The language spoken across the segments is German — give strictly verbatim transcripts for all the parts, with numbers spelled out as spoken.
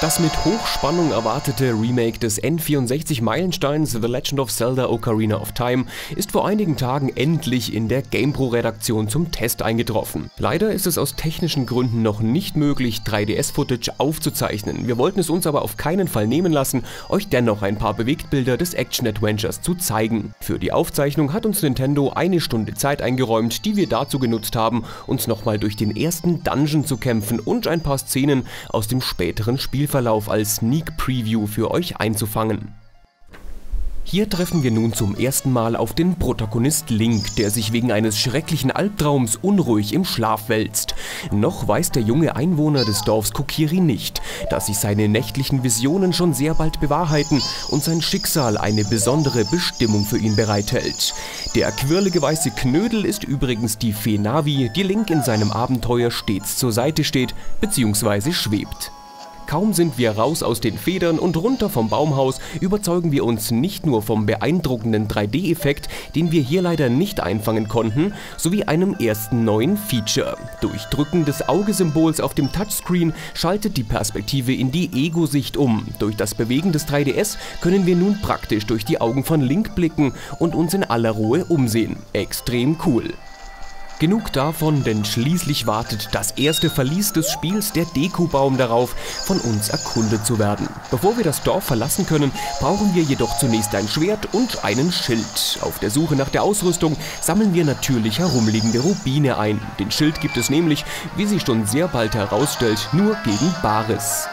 Das mit Hochspannung erwartete Remake des N vierundsechzig-Meilensteins The Legend of Zelda Ocarina of Time ist vor einigen Tagen endlich in der GamePro-Redaktion zum Test eingetroffen. Leider ist es aus technischen Gründen noch nicht möglich, drei D S-Footage aufzuzeichnen. Wir wollten es uns aber auf keinen Fall nehmen lassen, euch dennoch ein paar Bewegtbilder des Action-Adventures zu zeigen. Für die Aufzeichnung hat uns Nintendo eine Stunde Zeit eingeräumt, die wir dazu genutzt haben, uns nochmal durch den ersten Dungeon zu kämpfen und ein paar Szenen aus dem späteren Spielverlauf als Sneak Preview für euch einzufangen. Hier treffen wir nun zum ersten Mal auf den Protagonist Link, der sich wegen eines schrecklichen Albtraums unruhig im Schlaf wälzt. Noch weiß der junge Einwohner des Dorfs Kokiri nicht, dass sich seine nächtlichen Visionen schon sehr bald bewahrheiten und sein Schicksal eine besondere Bestimmung für ihn bereithält. Der quirlige weiße Knödel ist übrigens die Fee Navi, die Link in seinem Abenteuer stets zur Seite steht bzw. schwebt. Kaum sind wir raus aus den Federn und runter vom Baumhaus, überzeugen wir uns nicht nur vom beeindruckenden drei D-Effekt, den wir hier leider nicht einfangen konnten, sowie einem ersten neuen Feature. Durch Drücken des Augesymbols auf dem Touchscreen schaltet die Perspektive in die Ego-Sicht um. Durch das Bewegen des drei D S können wir nun praktisch durch die Augen von Link blicken und uns in aller Ruhe umsehen. Extrem cool. Genug davon, denn schließlich wartet das erste Verlies des Spiels, der Deku-Baum, darauf, von uns erkundet zu werden. Bevor wir das Dorf verlassen können, brauchen wir jedoch zunächst ein Schwert und einen Schild. Auf der Suche nach der Ausrüstung sammeln wir natürlich herumliegende Rubine ein. Den Schild gibt es nämlich, wie sich schon sehr bald herausstellt, nur gegen Bares.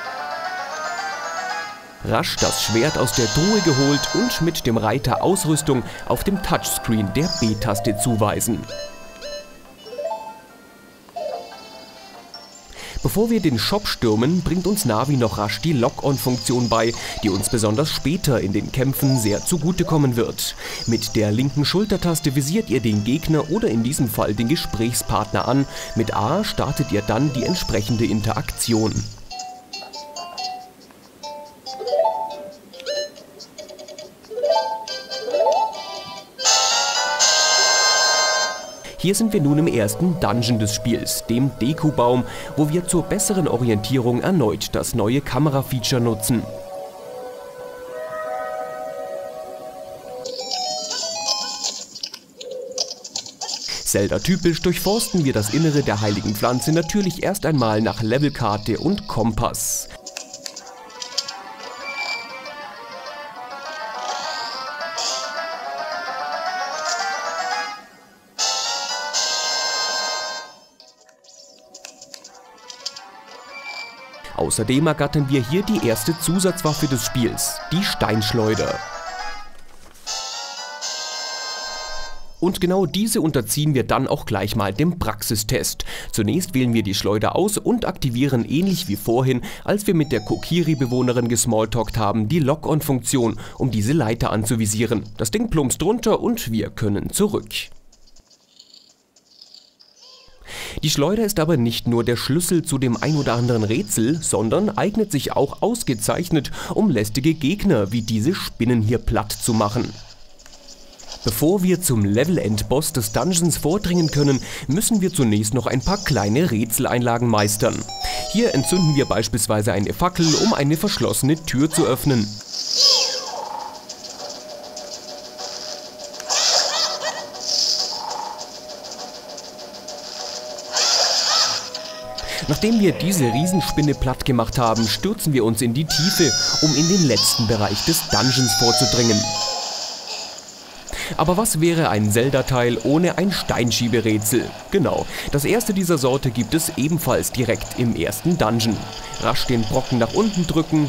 Rasch das Schwert aus der Truhe geholt und mit dem Reiter Ausrüstung auf dem Touchscreen der B-Taste zuweisen. Bevor wir den Shop stürmen, bringt uns Navi noch rasch die Lock-on-Funktion bei, die uns besonders später in den Kämpfen sehr zugutekommen wird. Mit der linken Schultertaste visiert ihr den Gegner oder in diesem Fall den Gesprächspartner an. Mit A startet ihr dann die entsprechende Interaktion. Hier sind wir nun im ersten Dungeon des Spiels, dem Deku-Baum, wo wir zur besseren Orientierung erneut das neue Kamera-Feature nutzen. Zelda-typisch durchforsten wir das Innere der heiligen Pflanze natürlich erst einmal nach Levelkarte und Kompass. Außerdem ergattern wir hier die erste Zusatzwaffe des Spiels, die Steinschleuder. Und genau diese unterziehen wir dann auch gleich mal dem Praxistest. Zunächst wählen wir die Schleuder aus und aktivieren ähnlich wie vorhin, als wir mit der Kokiri-Bewohnerin gesmalltalkt haben, die Lock-on-Funktion, um diese Leiter anzuvisieren. Das Ding plumpst runter und wir können zurück. Die Schleuder ist aber nicht nur der Schlüssel zu dem ein oder anderen Rätsel, sondern eignet sich auch ausgezeichnet, um lästige Gegner wie diese Spinnen hier platt zu machen. Bevor wir zum Level-Endboss des Dungeons vordringen können, müssen wir zunächst noch ein paar kleine Rätseleinlagen meistern. Hier entzünden wir beispielsweise eine Fackel, um eine verschlossene Tür zu öffnen. Nachdem wir diese Riesenspinne platt gemacht haben, stürzen wir uns in die Tiefe, um in den letzten Bereich des Dungeons vorzudringen. Aber was wäre ein Zelda-Teil ohne ein Steinschieberätsel? Genau, das erste dieser Sorte gibt es ebenfalls direkt im ersten Dungeon. Rasch den Brocken nach unten drücken.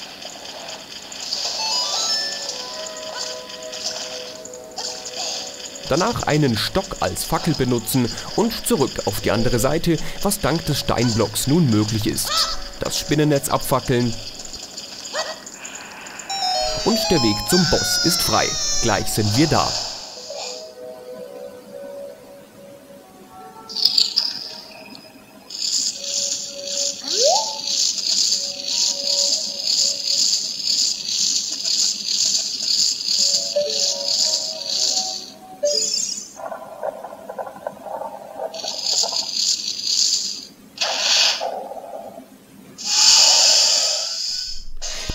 Danach einen Stock als Fackel benutzen und zurück auf die andere Seite, was dank des Steinblocks nun möglich ist. Das Spinnennetz abfackeln. Und der Weg zum Boss ist frei. Gleich sind wir da.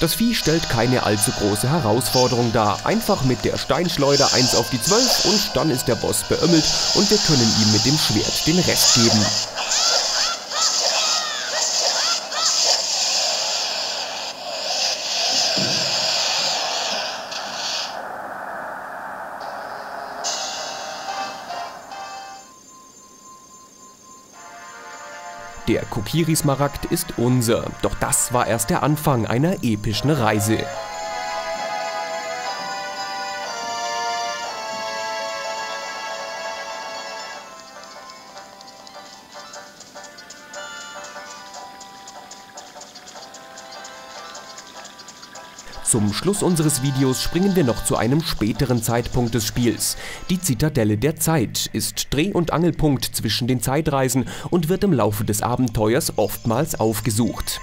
Das Vieh stellt keine allzu große Herausforderung dar. Einfach mit der Steinschleuder eins auf die zwölf und dann ist der Boss beömmelt und wir können ihm mit dem Schwert den Rest geben. Der Kokiri-Smaragd ist unser, doch das war erst der Anfang einer epischen Reise. Zum Schluss unseres Videos springen wir noch zu einem späteren Zeitpunkt des Spiels. Die Zitadelle der Zeit ist Dreh- und Angelpunkt zwischen den Zeitreisen und wird im Laufe des Abenteuers oftmals aufgesucht.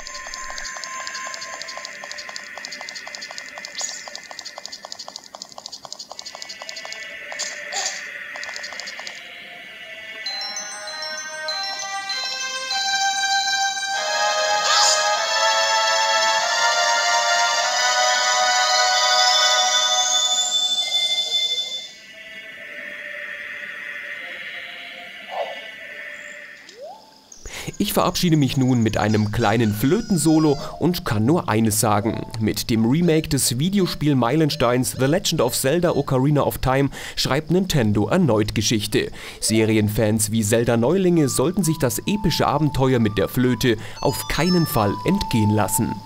Ich verabschiede mich nun mit einem kleinen Flötensolo und kann nur eines sagen. Mit dem Remake des Videospiel-Meilensteins The Legend of Zelda Ocarina of Time schreibt Nintendo erneut Geschichte. Serienfans wie Zelda-Neulinge sollten sich das epische Abenteuer mit der Flöte auf keinen Fall entgehen lassen.